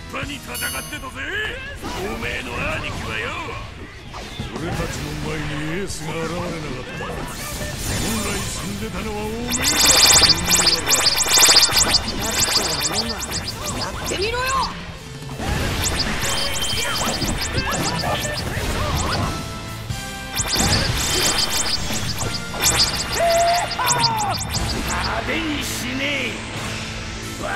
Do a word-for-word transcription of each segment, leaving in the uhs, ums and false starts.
派に戦ってたぜ。おめえの兄貴はよ。俺たちの前にエースが現れなかった。本来死んでたのはおめえだ。 やってみろよ。 派手にしねえ。わ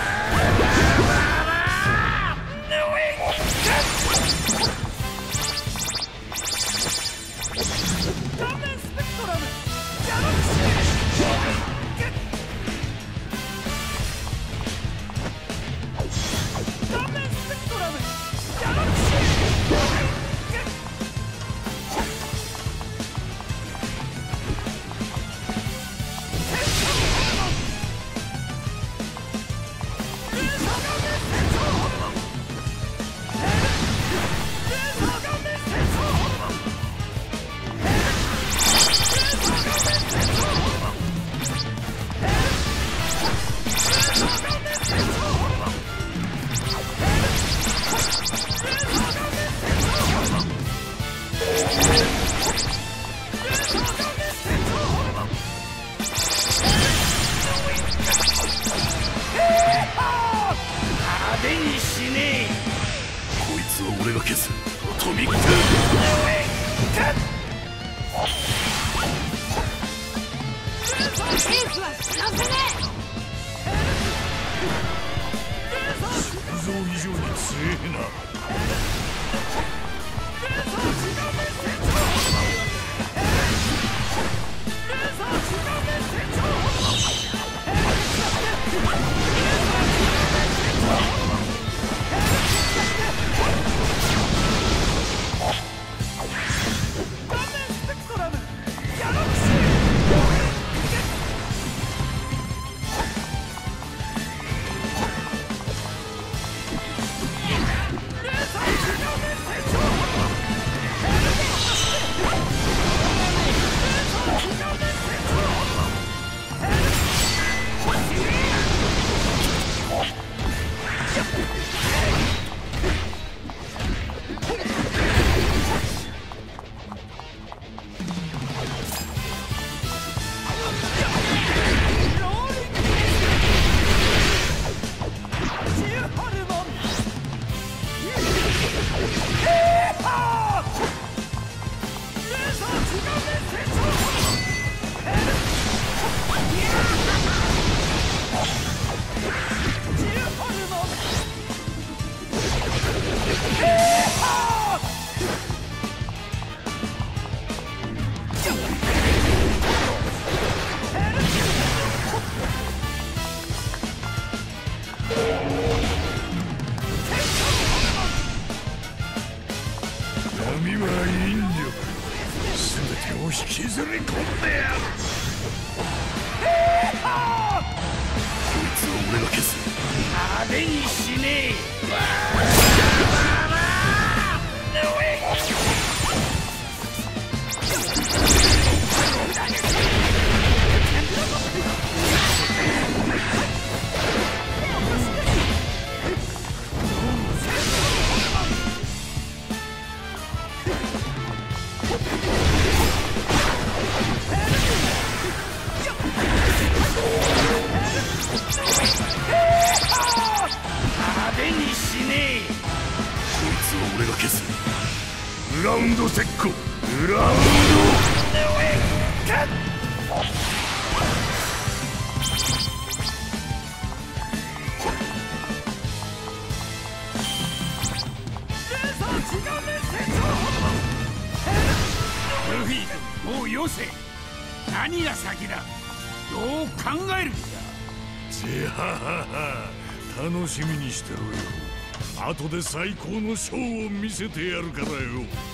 楽しみにしてろよ。後で最高のショーを見せてやるからよ。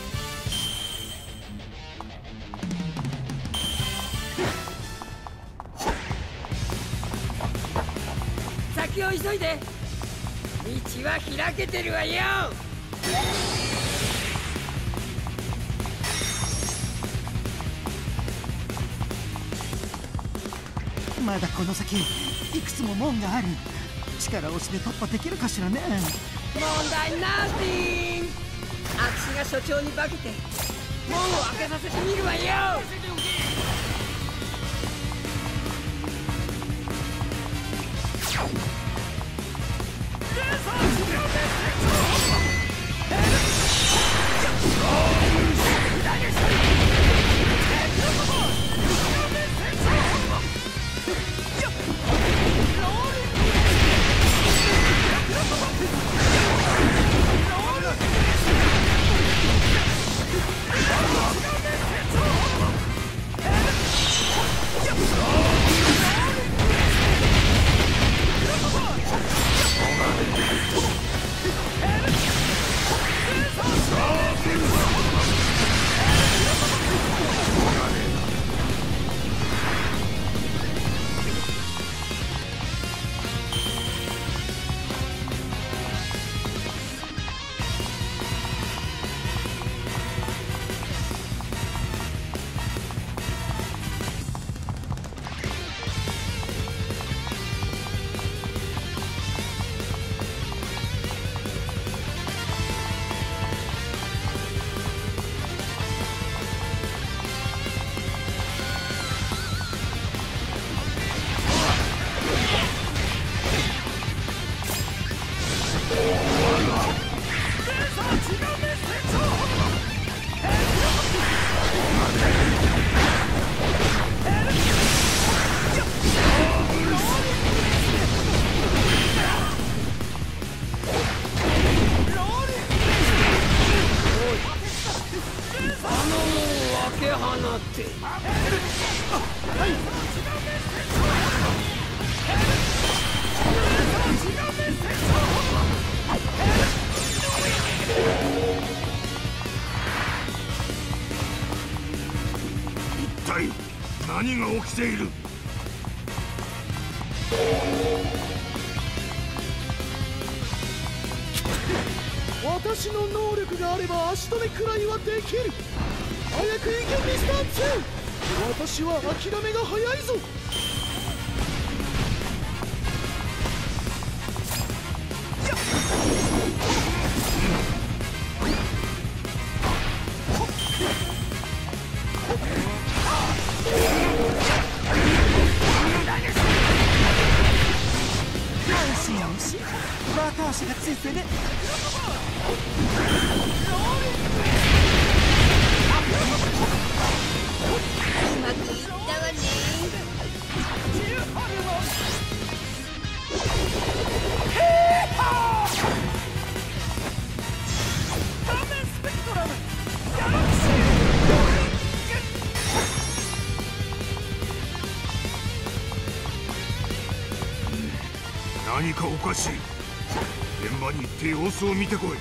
先を急いで。道は開けてるわよ。 まだこの先いくつも門がある。力押しで突破できるかしらね。 問題ナーティング。あっちが所長に化けて門を開けさせてみるわよ。 何が起きている？ 私の能力があれば足止めくらいはできる。早く行けミスターツー。私は諦めが早いぞ。 足がついてね。 うまくいったわね。 何かおかしい。現場に行って様子を見てこい。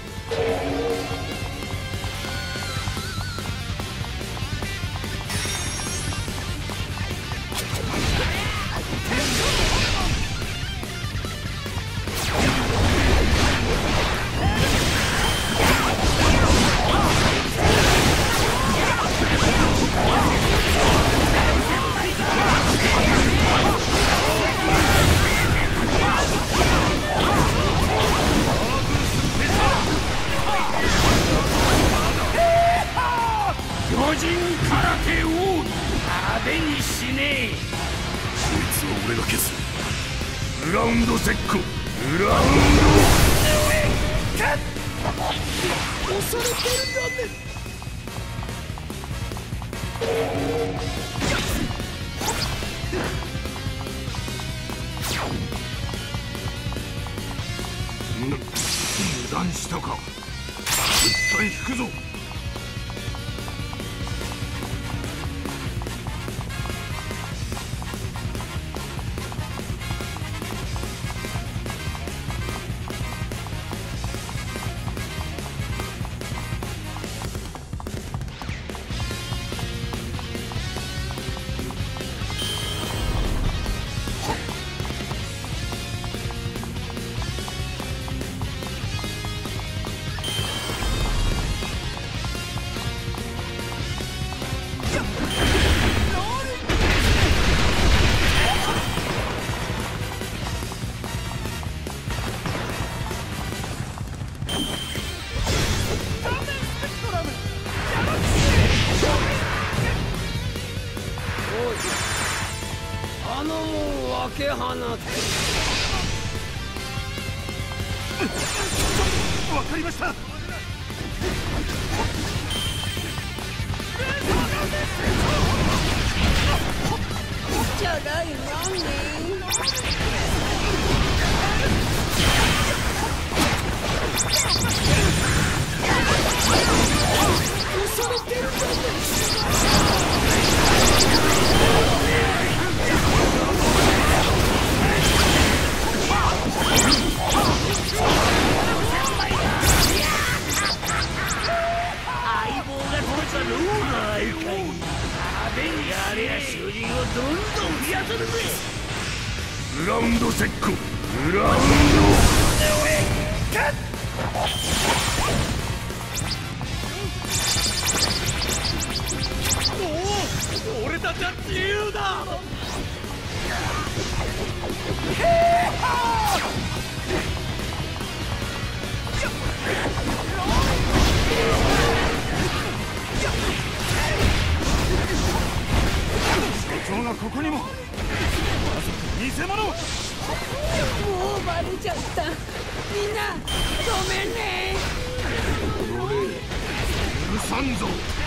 俺が消す。グラウンド絶好。グラウンド押されてるんだね。 油断したか。絶対引くぞ。 あの分け放て。 わかりました。 チャラいランニング。恐れてるんだ。 相棒が止めたローラーいかい。やれや囚人をどんどん増やせるぜ。 グラウンドセック、グラウンドおお、俺たちは自由だ。 所長がここにも。偽物。 もうバレちゃった。みんなごめんね。 俺許さんぞ。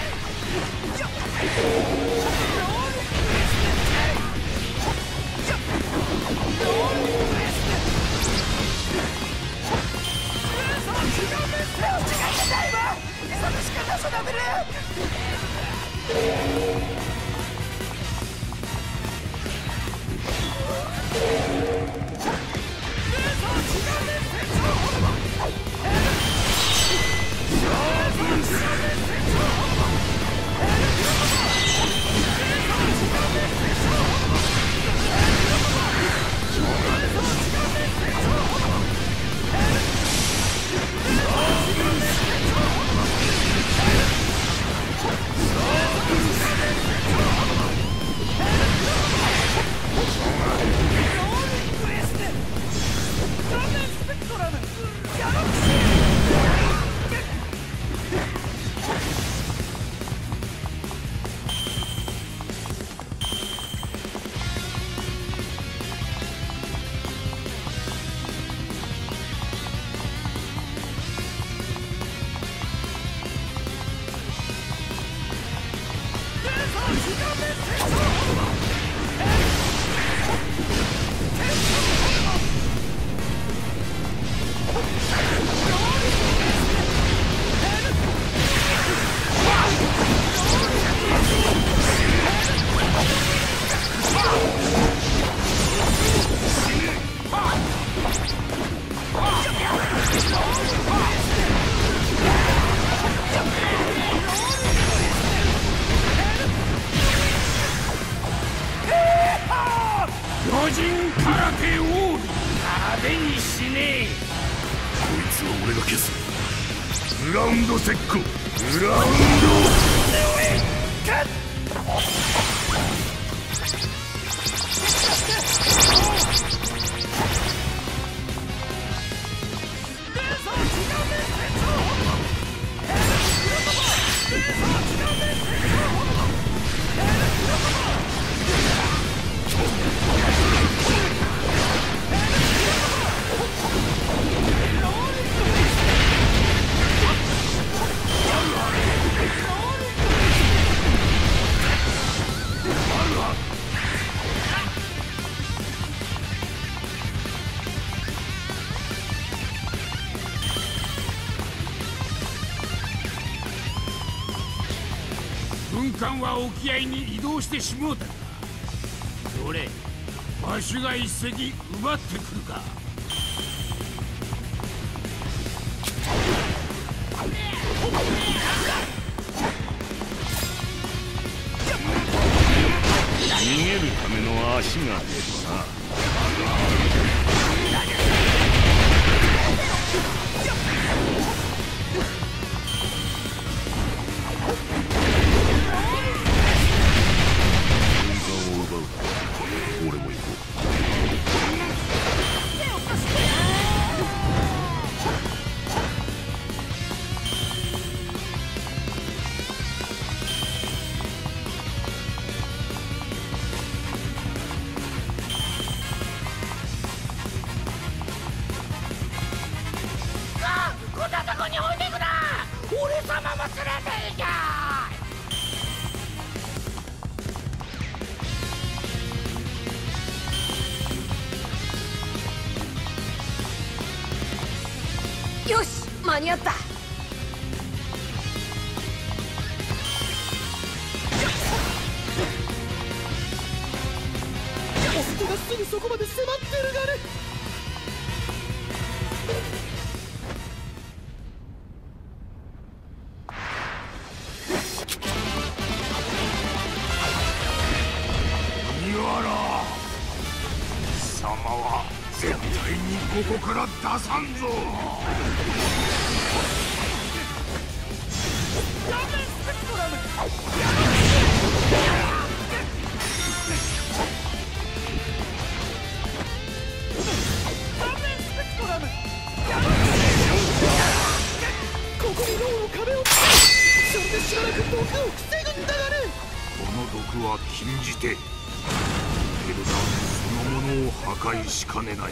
巨人空手王派手にしねえ。 こいつは俺が消す。グラウンドセック、グラウン軍艦は沖合に移動してしもうた。どれ、わしが一隻奪ってくるか。 逃げるための足が出るな。俺も行ここに置いてくな。俺様も連れて行け。 よし、間に合った。 人がすぐそこまで迫ってるがね。 麦わら貴様は絶対にここから出さんぞ。 ヤメスペクトラム。ここに牢の壁を作る。それでしばらく毒を防ぐんだがね。 この毒は禁じ手。エルダンそのものを破壊しかねない。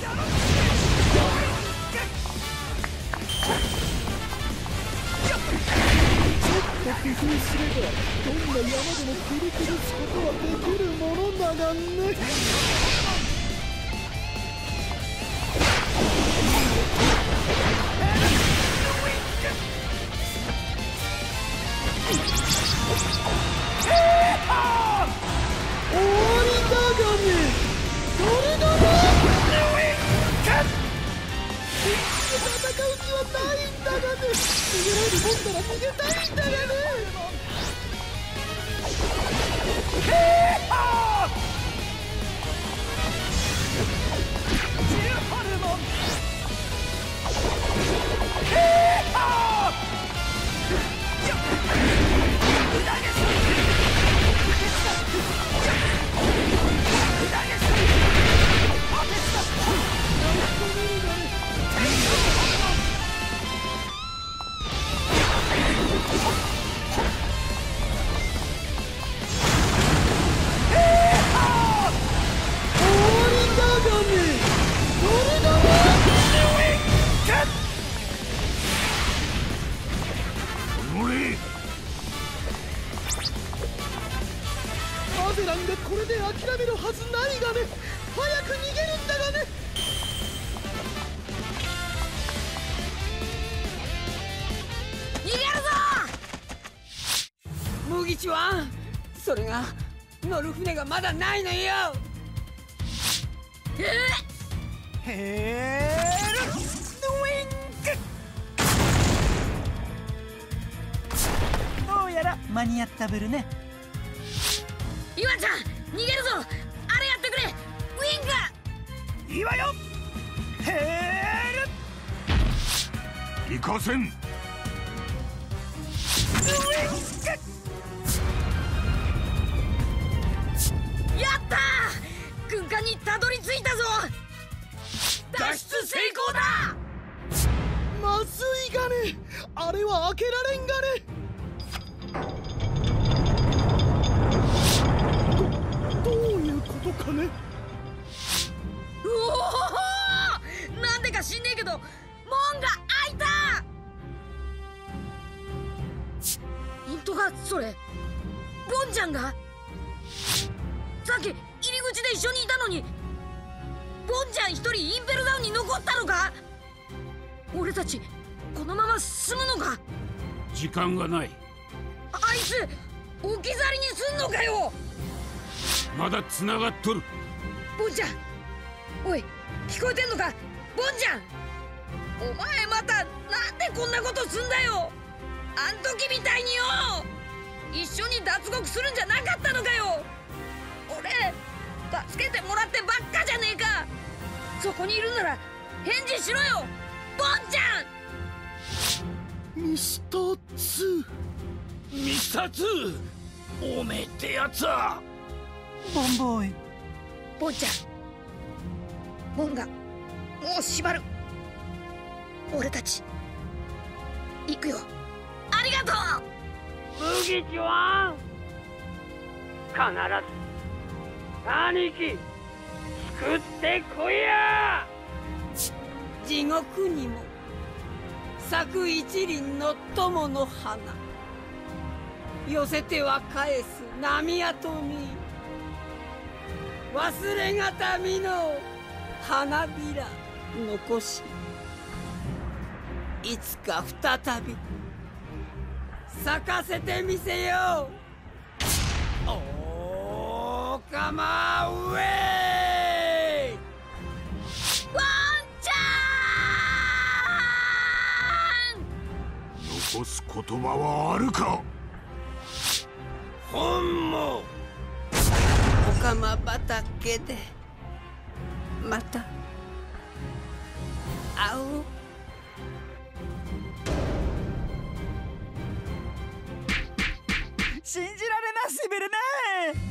工夫すればどんな山でも切り崩すことはできるものだがね。終わりだがね。ドルドル戦う気はないんだがね。逃げられるもんなら逃げたいんだがね。アゼランがこれで諦めるはずないがね。早く逃げるんだがね。 逃げるぞ麦ちはん。それが乗る船がまだないのよ。 へえルウィンク。どうやら間に合ったぶるね。 岩ちゃん逃げるぞ。あれやってくれウィンク。 いいわよ。へ行かせん。 ルウィンク。 やったー。軍艦にたどり着いたぞ。脱出成功だ。 まずいがね。あれは開けられんがね。どどういうことかね。 うおお、なんでか知んねえけど門が開いた。本当かそれ。ボンちゃんがさっき入り口で一緒にいたのに、ボンちゃん一人インペルダウンに残ったのか。俺たちこのまま進むのか。 時間がない。 あいつ置き去りにすんのかよ。 まだ繋がっとる。 ボンちゃん、おい聞こえてんのかボンちゃん。お前またなんでこんなことすんだよ。あん時みたいによ。一緒に脱獄するんじゃなかったのかよ。俺助けてもらってばっかじゃねえか。そこにいるなら返事しろよボンちゃん。 ミスターツー。 ミスターツー、おめえってやつは。 ボンボーイ。 ボンちゃん、門がもう閉まる。俺たち行くよ。ありがとう麦ちはん。必ず兄貴救ってこいや。 地獄にも咲く一輪の友の花、寄せては返す波跡に忘れがたみの花びら残し、いつか再び咲かせてみせよう。おーかまウェイ。 ワンちゃん。 残す言葉はあるか。 本もおかま畑でまた会おう。 信じられなすべるね。